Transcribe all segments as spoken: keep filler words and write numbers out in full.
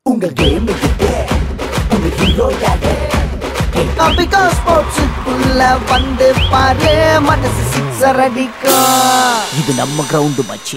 உங்க கேம் இது உங்க ஹீரோ யாரு டாபிகா ஸ்போர்ட்ஸ்க்குள்ள வந்து பாரு மனசு சிக்ஸர் அடிக்கும் இது நம்ம கிரவுண்ட் மச்சி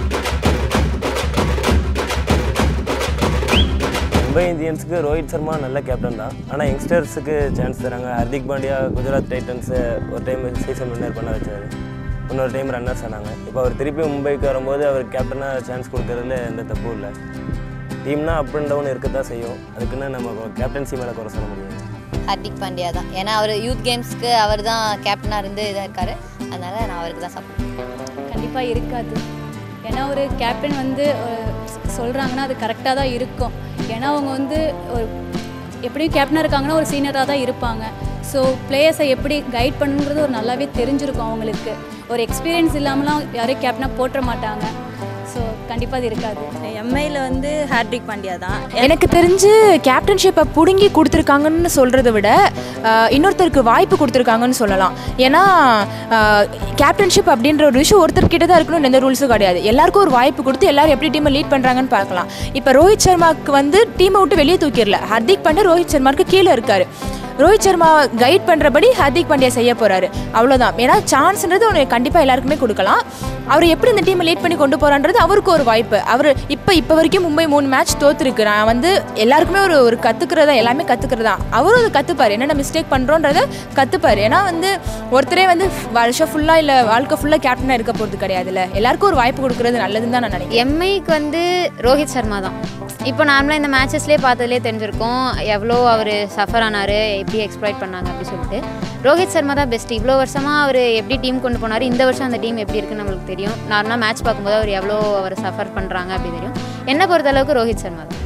மும்பை இந்தியன்ஸுக்கு ரோஹித் சர்மா நல்ல கேப்டன் தான் ஆனால் யங்ஸ்டர்ஸுக்கு சான்ஸ் தராங்க ஹர்திக் பாண்டியா குஜராத் டைட்டன்ஸை ஒரு டைம் சீசன் வின்னர் பண்ண வச்சார் இன்னொரு டைம் ரன்னர்ஸ் ஆனாங்க இப்போ அவர் திருப்பி மும்பைக்கு வரும்போது அவர் கேப்டனாக சான்ஸ் கொடுக்கறதுல எந்த தப்பும் இல்லை டீம்னா அப் அண்ட் டவுன் இருக்க தான் செய்யும் அதுக்குன்னு நம்ம கேப்டன்சி மேலே குறை சொல்ல முடியாது ஹர்திக் பாண்டியா தான் ஏன்னா அவர் யூத் கேம்ஸ்க்கு அவர் தான் கேப்டனாக இருந்து இதாக இருக்கார் அதனால் நான் அவருக்கு தான் சப்போர்ட் கண்டிப்பாக இருக்காது ஏன்னா ஒரு கேப்டன் வந்து சொல்கிறாங்கன்னா அது கரெக்டாக தான் இருக்கும் ஏன்னா அவங்க வந்து ஒரு எப்படியும் கேப்டனாக இருக்காங்கன்னா ஒரு சீனியராக தான் இருப்பாங்க ஸோ பிளேயர்ஸை எப்படி கைட் பண்ணுங்கிறது ஒரு நல்லாவே தெரிஞ்சிருக்கும் அவங்களுக்கு ஒரு எக்ஸ்பீரியன்ஸ் இல்லாமலாம் யாரையும் கேப்டனாக போட்டுற மாட்டாங்க ஸோ கண்டிப்பாக அது இருக்காது எம்ஐயில் வந்து ஹார்திக் பாண்டியா தான் எனக்கு தெரிஞ்சு கேப்டன்ஷிப்பை பிடுங்கி கொடுத்துருக்காங்கன்னு சொல்கிறத விட இன்னொருத்தருக்கு வாய்ப்பு கொடுத்துருக்காங்கன்னு சொல்லலாம் ஏன்னா கேப்டன்ஷிப் அப்படின்ற ஒரு விஷயம் ஒருத்தர்கிட்ட தான் இருக்கணும்னு எந்த ரூல்ஸும் கிடையாது எல்லாருக்கும் ஒரு வாய்ப்பு கொடுத்து எல்லாரும் எப்படி டீமை லீட் பண்ணுறாங்கன்னு பார்க்கலாம் இப்போ ரோஹித் சர்மாவுக்கு வந்து டீமை விட்டு வெளியே தூக்கிடல ஹர்திக் பாண்டியா ரோஹித் சர்மாவுக்கு கீழே இருக்கார் ரோஹித் சர்மா கைட் பண்ணுறபடி ஹர்திக் பாண்டியா செய்ய போகிறாரு அவ்வளோதான் ஏன்னா சான்ஸ்ன்றது அவனுக்கு கண்டிப்பாக எல்லாருக்குமே கொடுக்கலாம் அவர் எப்படி இந்த டீமை லீட் பண்ணி கொண்டு போகிறான்றது அவருக்கு ஒரு வாய்ப்பு அவர் இப்போ இப்போ வரைக்கும் மும்பை மூணு மேட்ச் தோற்றுருக்கு நான் வந்து எல்லாருக்குமே ஒரு ஒரு கற்றுக்கிறதா எல்லாமே கற்றுக்கிறதா அவரும் அதை கற்றுப்பார் என்னென்ன மிஸ்டேக் பண்ணுறோன்றதை கற்றுப்பார் ஏன்னா வந்து ஒருத்தரே வந்து வருஷம் ஃபுல்லாக இல்லை வாழ்க்கை ஃபுல்லாக கேப்டனாக இருக்க போகிறது கிடையாதுல்ல எல்லாருக்கும் ஒரு வாய்ப்பு கொடுக்குறது நல்லதுன்னு தான் நான் நினைக்கிறேன் எம்ஐக்கு வந்து ரோஹித் சர்மா தான் இப்போ நார்மலாக இந்த மேட்சஸ்லேயே பார்த்ததுலேயே தெரிஞ்சிருக்கோம் எவ்வளோ அவர் சஃபர் ஆனார் எப்படி எக்ஸ்ப்ளாய்ட் பண்ணாங்க அப்படி சொல்லிட்டு ரோஹித் சர்மா தான் பெஸ்ட் இவ்வளோ வருஷமாக அவர் எப்படி டீம் கொண்டு போனார் இந்த வருஷம் அந்த டீம் எப்படி இருக்குன்னு நம்மளுக்கு தெரியும் நார்மலாக மேட்ச் பார்க்கும்போது அவர் எவ்வளோ அவர் சஃபர் பண்ணுறாங்க அப்படி தெரியும் என்னை பொறுத்தளவுக்கு ரோஹித் சர்மா தான்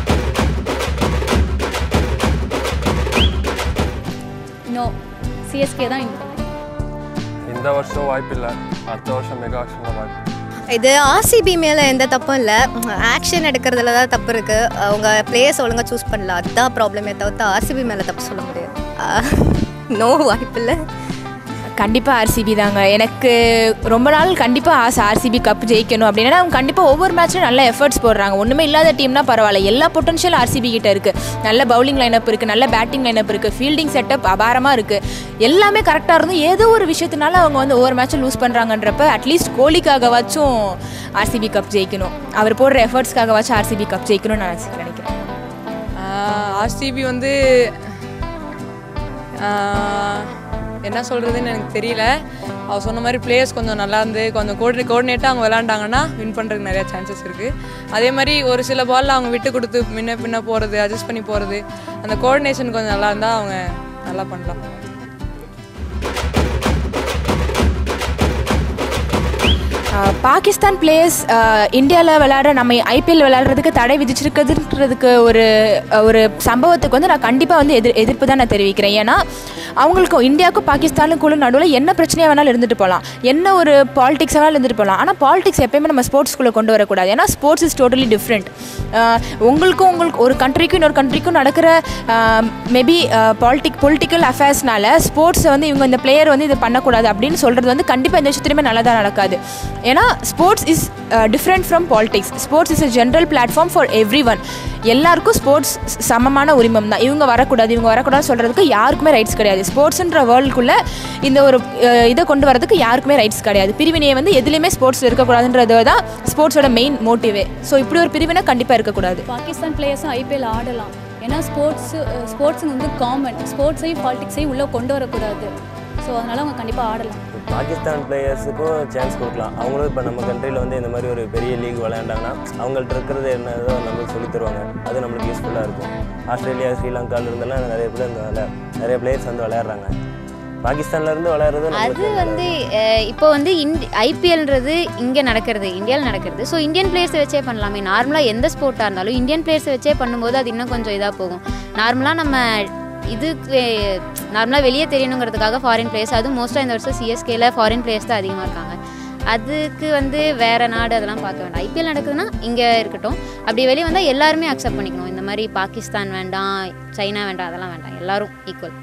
நோ சிஎஸ்கே தான் இந்த வருஷம் வாய்ப்பு இல்லை அடுத்த வருஷம் மெகா ஆக்ஷனில் வாய்ப்பு இது ஆர்சிபி மேலே எந்த தப்பும் இல்லை ஆக்ஷன் எடுக்கிறதுல தான் தப்பு இருக்குது அவங்க பிளேயர்ஸ் ஒழுங்காக சூஸ் பண்ணல அதுதான் ப்ராப்ளமே தவிர்த்து ஆர்சிபி மேலே தப்பு சொல்ல முடியாது நோ வாய்ப்பு இல்லை கண்டிப்பாக ஆர்சிபி தாங்க எனக்கு ரொம்ப நாள் கண்டிப்பாக ஆசை ஆர்சிபி கப் ஜெயிக்கணும் அப்படின்னா அவங்க கண்டிப்பாக ஒவ்வொரு மேட்ச்லையும் நல்ல எஃபர்ட்ஸ் போடுறாங்க ஒன்றுமே இல்லாத டீம்னா பரவாயில்ல எல்லா பொட்டன்ஷியல் ஆர்சிபி கிட்ட இருக்குது நல்ல பவுலிங் லைனப் இருக்குது நல்ல பேட்டிங் லைனப் இருக்குது ஃபீல்டிங் செட்டப் அபாரமாக இருக்குது எல்லாமே கரெக்டாக இருந்தும் ஏதோ ஒரு விஷயத்தினால அவங்க வந்து ஒவ்வொரு மேட்சும் லூஸ் பண்ணுறாங்கன்றப்ப அட்லீஸ்ட் கோலிக்காகவாச்சும் ஆர்சிபி கப் ஜெயிக்கணும் அவர் போடுற எஃபர்ட்ஸ்க்காகவாச்சும் ஆர்சிபி கப் ஜெயிக்கணும்னு நான் நினைக்கிறேன் ஆர்சிபி வந்து என்ன சொல்கிறதுன்னு எனக்கு தெரியல அவர் சொன்ன மாதிரி பிளேயர்ஸ் கொஞ்சம் நல்லா இருந்து கொஞ்சம் கோடி கோஆர்டினேட்டாக அவங்க விளாண்டாங்கன்னா வின் பண்ணுறதுக்கு நிறையா சான்சஸ் இருக்குது அதே மாதிரி ஒரு சில பாலில் அவங்க விட்டு கொடுத்து முன்ன பின்ன போகிறது அட்ஜஸ்ட் பண்ணி போகிறது அந்த கோஆர்டினேஷன் கொஞ்சம் நல்லா இருந்தால் அவங்க நல்லா பண்ணலாம் பாகிஸ்தான் பிளேயர்ஸ் இந்தியாவில் விளையாடுற நம்ம ஐபிஎல் விளையாடுறதுக்கு தடை விதிச்சிருக்கிறதுன்றதுக்கு ஒரு ஒரு சம்பவத்துக்கு வந்து நான் கண்டிப்பாக வந்து எதிர் எதிர்ப்பு தான் நான் தெரிவிக்கிறேன் ஏன்னா அவங்களுக்கும் இந்தியாவுக்கும் பாகிஸ்தானுக்குள்ள நடுவில் என்ன பிரச்சனையாக வேணாலும் இருந்துட்டு போகலாம் என்ன ஒரு பாலிடிக்ஸ் வேணாலும் இருந்துட்டு போகலாம் ஆனால் பாலிடிக்ஸ் எப்பயுமே நம்ம ஸ்போர்ட்ஸ்குள்ளே கொண்டு வரக்கூடாது ஏன்னா ஸ்போர்ட்ஸ் இஸ் டோட்டலி டிஃப்ரெண்ட் உங்களுக்கும் உங்களுக்கு ஒரு கண்ட்ரிக்கும் இன்னொரு கண்ட்ரிக்கும் நடக்கிற மேபி பாலிட்டிக் பொலிட்டிக்கல் அஃபேர்ஸ்னால ஸ்போர்ட்ஸை வந்து இவங்க இந்த பிளேயர் வந்து இது பண்ணக்கூடாது அப்படின்னு சொல்கிறது வந்து கண்டிப்பாக எந்த விஷயத்துலையுமே நல்லதாக நடக்காது ஏன்னா sports is different from politics sports is a general platform for everyone எல்லாருக்கும் ஸ்போர்ட்ஸ் சமமான உரிமம் தான் இவங்க வரக்கூடாது இவங்க வரக்கூடாதுன்னு சொல்கிறதுக்கு யாருக்குமே ரைட்ஸ் கிடையாது ஸ்போர்ட்ஸுன்ற வேர்ல்டுக்குள்ளே இந்த ஒரு இதை கொண்டு வரதுக்கு யாருக்குமே ரைட்ஸ் கிடையாது பிரிவினையை வந்து எதுலேயுமே ஸ்போர்ட்ஸ் இருக்கக்கூடாதுன்றது தான் ஸ்போர்ட்ஸோட மெயின் மோட்டிவே ஸோ இப்படி ஒரு பிரிவினை கண்டிப்பாக இருக்கக்கூடாது பாகிஸ்தான் பிளேயர்ஸும் ஐபிஎல் ஆடலாம் ஏன்னா ஸ்போர்ட்ஸு ஸ்போர்ட்ஸுங்க வந்து காமன் ஸ்போர்ட்ஸையும் பாலிடிக்ஸையும் உள்ளே கொண்டு வரக்கூடாது ஸோ அதனால் அவங்க கண்டிப்பாக ஆடலாம் பாகிஸ்தான் பிளேயர்ஸுக்கும் சான்ஸ் கொடுக்கலாம் அவங்களும் இப்போ நம்ம கண்ட்ரியில் வந்து இந்த மாதிரி ஒரு பெரிய லீக் விளையாண்டாங்கன்னா அவங்கள்ட்ட இருக்கிறது என்னதோ நம்மளுக்கு சொல்லி தருவாங்க அது நம்மளுக்கு யூஸ்ஃபுல்லாக இருக்கும் ஆஸ்திரேலியா ஸ்ரீலங்காவில் இருந்தெல்லாம் நிறைய பேர் இந்த விளையா நிறைய பிளேயர்ஸ் வந்து விளையாடுறாங்க பாகிஸ்தான்லேருந்து விளையாடுறது அது வந்து இப்போ வந்து இந்தி ஐபிஎல்ன்றது இங்கே நடக்கிறது இந்தியாவில் நடக்கிறது ஸோ இந்தியன் பிளேயர்ஸை வச்சே பண்ணலாமே நார்மலாக எந்த ஸ்போர்ட்டாக இருந்தாலும் இந்தியன் பிளேயர்ஸை வச்சே பண்ணும்போது அது இன்னும் கொஞ்சம் இதாக போகும் நார்மலாக நம்ம இதுக்கு நார்மலாக வெளியே தெரியணுங்கிறதுக்காக ஃபாரின் பிளேயர்ஸ் அதுவும் மோஸ்ட்டாக இந்த வருஷம் சிஎஸ்கேல ஃபாரின் பிளேயர்ஸ் தான் அதிகமாக இருக்காங்க அதுக்கு வந்து வேறு நாடு அதெல்லாம் பார்க்க வேண்டாம் ஐபிஎல் நடக்குதுன்னா இங்கே இருக்கட்டும் அப்படி வெளியே வந்தால் எல்லாருமே அக்செப்ட் பண்ணிக்கணும் இந்த மாதிரி பாகிஸ்தான் வேண்டாம் சைனா வேண்டாம் அதெல்லாம் வேண்டாம் எல்லாரும் ஈக்குவல்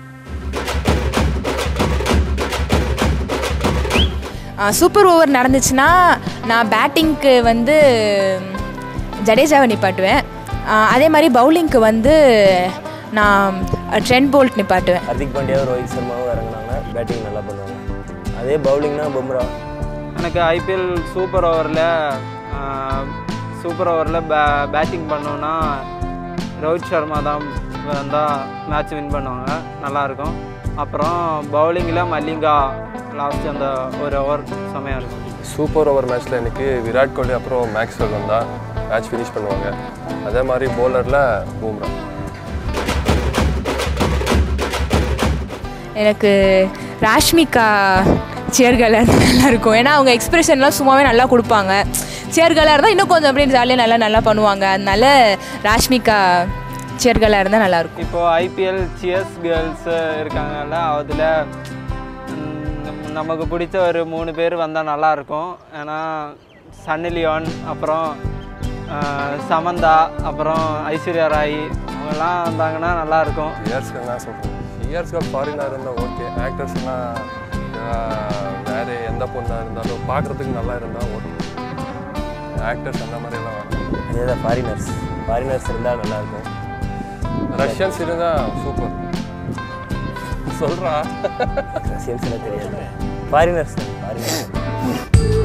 சூப்பர் ஓவர் நடந்துச்சுன்னா நான் பேட்டிங்க்கு வந்து ஜடேஜாவை நிப்பாட்டுவேன் அதே மாதிரி பவுலிங்க்கு வந்து நான் ட்ரெண்ட் போல்ட் நிப்பாட்டுவேன். ஹர்திக் பாண்டியாவும் ரோஹித் சர்மாவும் இறங்குனாங்க, பேட்டிங் நல்லா பண்ணுவாங்க. அதே பவுலிங்னா பும்ரா. எனக்கு ஐபிஎல் சூப்பர் ஓவரில் சூப்பர் ஓவரில் பே பேட்டிங் பண்ணோன்னா ரோஹித் சர்மா தான் வந்தால் மேட்ச் வின் பண்ணுவாங்க, நல்லாயிருக்கும். அப்புறம் பவுலிங்கில் மல்லிங்கா லாஸ்ட் அந்த ஒரு ஓவர் செம்மையாக இருக்கும். சூப்பர் ஓவர் மேட்ச்சில் எனக்கு விராட் கோலி அப்புறம் மேக்ஸ்வெல் வந்தால் மேட்ச் ஃபினிஷ் பண்ணுவாங்க. அதே மாதிரி பவுலரில் பும்ரா. எனக்கு ராஷ்மிகா சேர்கலாக இருந்தால் நல்லாயிருக்கும். ஏன்னா அவங்க எக்ஸ்பிரஷன்லாம் சும்மாவே நல்லா கொடுப்பாங்க. சேர்கலாக இருந்தால் இன்னும் கொஞ்சம் அப்படியே ஜாலியாக நல்லா நல்லா பண்ணுவாங்க. அதனால ராஷ்மிகா சேர்கலாக இருந்தால் நல்லாயிருக்கும். இப்போது ஐபிஎல் சியர்ஸ் கேர்ள்ஸு இருக்காங்கல்ல, அதில் நமக்கு பிடிச்ச ஒரு மூணு பேர் வந்தால் நல்லாயிருக்கும். ஏன்னா சன்னி லியோன், அப்புறம் சமந்தா, அப்புறம் ஐஸ்வர்யா ராய், அவங்கெல்லாம் வந்தாங்கன்னா நல்லாயிருக்கும். இயர்ஸ்க்கு என்ன சொல்கிறேன், இயர்ஸ்க்கு ஃபாரினாக இருந்தால் ஓகே. ஆக்டர்ஸ்லாம் வேறு எந்த பொண்ணாக இருந்தாலும் பார்க்குறதுக்கு நல்லா இருந்தால் ஓகே. ஆக்டர்ஸ் அந்த மாதிரிலாம் வேணும். அதே தான் ஃபாரினர்ஸ் ஃபாரினர்ஸ் இருந்தால் நல்லாயிருக்கும். ரஷ்யன்ஸ் இருந்தால் சூப்பர். சொல்கிறா ரஷ்யன்ஸ்லாம் தெரியாது, ஃபாரினர்ஸ் ஃபாரினர்ஸ்